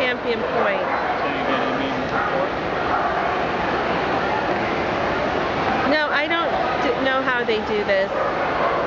Champion Point. So you get a meeting report? No, I don't know how they do this.